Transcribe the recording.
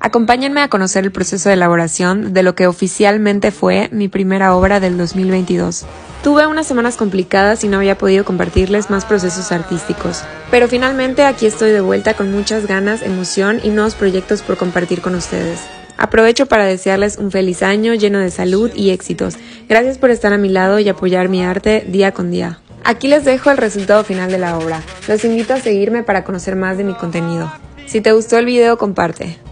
Acompáñenme a conocer el proceso de elaboración de lo que oficialmente fue mi primera obra del 2022. Tuve unas semanas complicadas y no había podido compartirles más procesos artísticos, pero finalmente aquí estoy de vuelta con muchas ganas, emoción y nuevos proyectos por compartir con ustedes. Aprovecho para desearles un feliz año lleno de salud y éxitos. Gracias por estar a mi lado y apoyar mi arte día con día. Aquí les dejo el resultado final de la obra. Los invito a seguirme para conocer más de mi contenido. Si te gustó el video, comparte.